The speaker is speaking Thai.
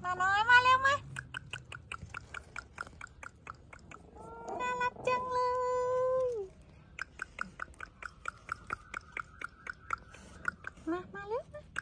มาน้อยมาเร็วมาน่ารักจังเลยมาเร็ว